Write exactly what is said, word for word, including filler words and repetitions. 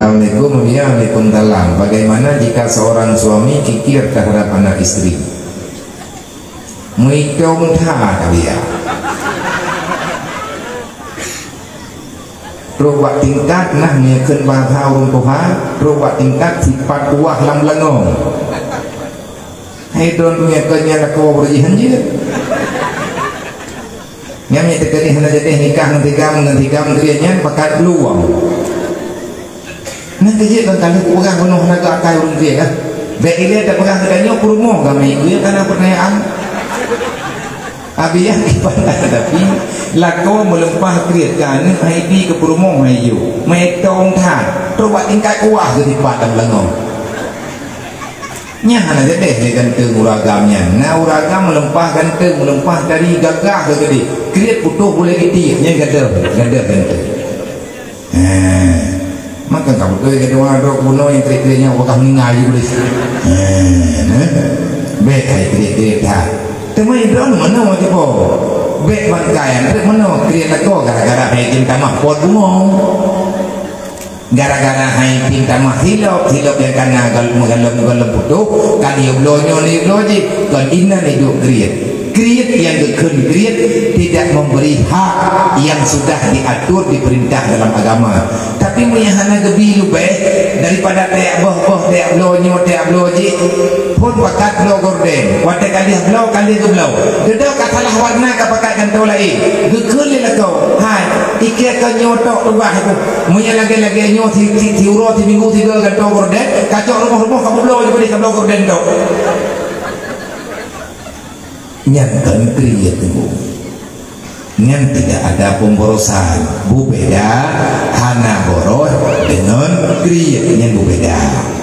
Assalamualaikum warahmatullahi. Bagaimana jika seorang suami kikir terhadap anak istri? Muikau mentah Abiya. Robak tingkat nah nyekeun bahasa urung Tuhan, robak tingkat sifat kuah lam lenong. Hai don nyekeun nya laku berjihan je. Nyami tekeni hendak jadi nikah nanti kamu nanti kamu krianya pakai peluang. Nah kerja kan kalau orang penuh nak akai orang dia kan. Baik dia tak pegang katanya perumoh kami dia karena pertanyaan. Abiya kepada tapi lakau melempah kriatkan hai di ke perumoh hai you. Mai tong than, coba tingkat kuah ke tipat dalam lengong. Nya hana deh dia ganteng uragamnya. Nah uragam melempah ganteng melempah dari gagah ke gede. Kriat putuh boleh gede nya gadah, gadah ganteng. Eh maka kamu tu yang kedua dok bunuh yang kiri-kirinya wakah meninggal juga boleh. Eh, baik hai kiri-kiri dah. Temui dong mana macam apa? Baik bangkaian, baik mana kiri nak kau gara-gara hai cinta mah pot bunuh. Gara-gara hai cinta mah hilap hilap yang kena kalau mengalam mengalam putus kali belonyo ni loji kan ina ni duk kiri. Kriat yang gekun kriat tidak memberi hak yang sudah diatur diperintah dalam agama. Tapi meyahana gebi lu baik daripada tek boh-boh tek blonyo tek bloji pun wakat blo gorden watak kali blo kali ke blo dedak katalah warna ka pakai kantau lain gekun le kau hai ikir ka nyotok rubah itu munya lagi-lagi nyot ti ti uro ti minggu tiga kantau gorden kacok rumah-rumah ka blo je boleh ka blo gorden tok nyangkan kriat itu yang tidak ada pemborosan bu beda hana boros dengan kriat yang bu beda